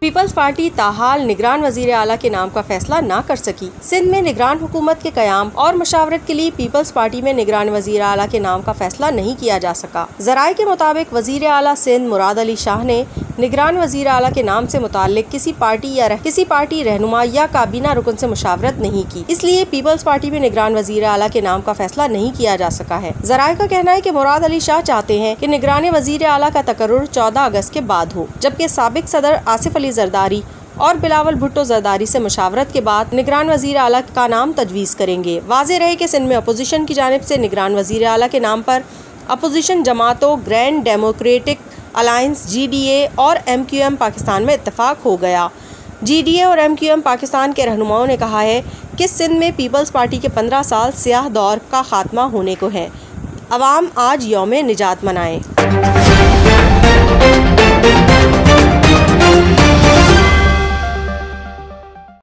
Peoples party ताहाल निगरान वजीर आला के नाम का फैसला न कर सकी। सिंध में निगरान हुकूमत के कयाम और मशावरत के लिए पीपल्स पार्टी में निगरान वजीर आला के नाम का फैसला नहीं किया जा सका। ज़राए के मुताबिक वजीर आला सिंध मुराद अली शाह ने निगरान वजीर आला के नाम से मुताल्लिक किसी पार्टी रहनुमा या काबीना रुकन से मुशावरत नहीं की, इसलिए पीपल्स पार्टी में निगरान वजीर आला के नाम का फैसला नहीं किया जा सका है। ज़राए का कहना है कि मुराद अली शाह चाहते हैं कि निगरान वजीर आला का तकर्रुर 14 अगस्त के बाद हो, जबकि साबिक सदर आसिफ अली जरदारी और बिलावल भुट्टो जरदारी से मुशावरत के बाद निगरान वजीर आला का नाम तजवीज़ करेंगे। वाज़ेह रहे कि सिंध में अपोजिशन की जानिब से निगरान वजीर आला के नाम पर अपोजिशन जमातों ग्रैंड डेमोक्रेटिक अलायंस GDA और MQM पाकिस्तान में इत्तफाक हो गया। GDA और MQM पाकिस्तान के रहनुमाओं ने कहा है कि सिंध में पीपल्स पार्टी के 15 साल स्याह दौर का खात्मा होने को है। अवाम आज यौम निजात मनाएं।